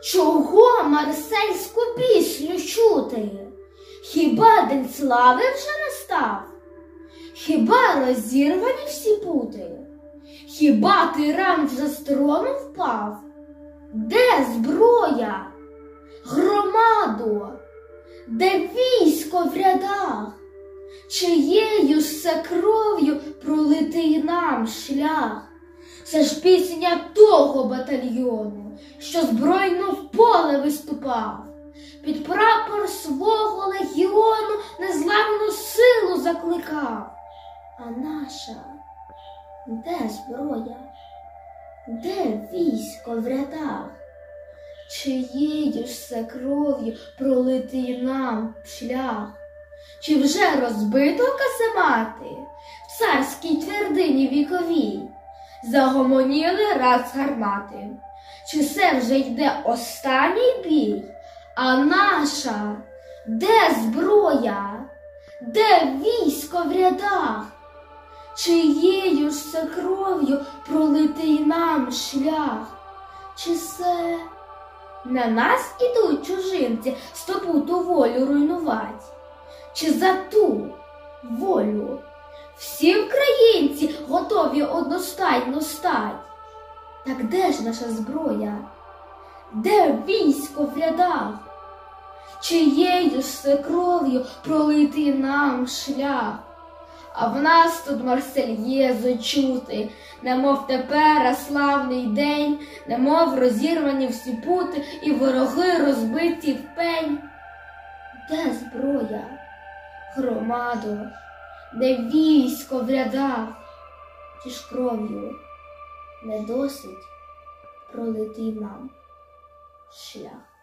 Чого марсельську пісню чути? Хіба день слави вже настав? Хіба розірвані всі пути? Хіба тиран вже з трону впав? Де зброя? Громадо? Де військо в рядах? Чиєю ж це кров'ю пролитий нам шлях? Це ж пісня того батальйону, що збройно в поле виступав, під прапор свого легіону незламну силу закликав. А наша, де зброя? Де військо в рядах? Чиєю ж це кров'ю пролитий нам шлях? Чи вже розбито каземати в царській твердині віковій? Загомоніли раз гармати. Чи це вже йде останній бій? А наша, де зброя? Де військо в рядах? Чиєю ж це кров'ю пролитий нам шлях? Чи це на нас ідуть чужинці здобуту волю руйнувати? Чи за ту волю всі українці готові одностайно стать? Так де ж наша зброя? Де військо в рядах? Чиєю ж це кров'ю пролитий нам шлях? А в нас тут Марсельєзу чути, немов тепер славний день, немов розірвані всі пути і вороги розбиті в пень. Де зброя? Громадо, де військо в рядах? Чи ж кров'ю не досить пролитий нам шлях?